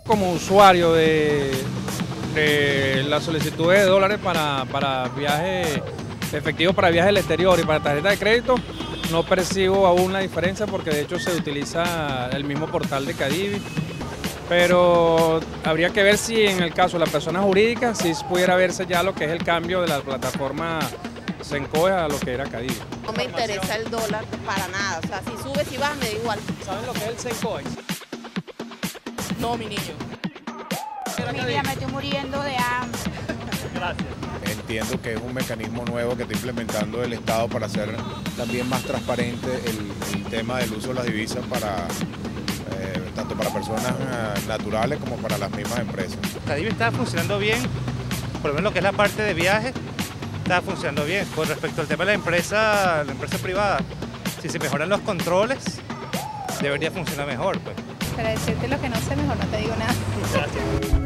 como usuario de la solicitud de dólares para viajes efectivos, para viajes al exterior y para tarjeta de crédito, no percibo aún la diferencia porque de hecho se utiliza el mismo portal de Cadivi, pero habría que ver si en el caso de la persona jurídica, si pudiera verse ya lo que es el cambio de la plataforma Sencoe a lo que era Cadivi. No me interesa el dólar para nada, o sea, si sube, si baja, me da igual. ¿Saben lo que es el Sencoe? No, mi niño. Mi vida, me estoy muriendo de hambre. Gracias. Entiendo que es un mecanismo nuevo que está implementando el Estado para hacer también más transparente el tema del uso de las divisas para tanto para personas naturales como para las mismas empresas. Cadivi está funcionando bien, por lo menos lo que es la parte de viajes, está funcionando bien. Con respecto al tema de la empresa privada, si se mejoran los controles, debería funcionar mejor, pues. Para decirte lo que no sé, mejor no te digo nada. Gracias.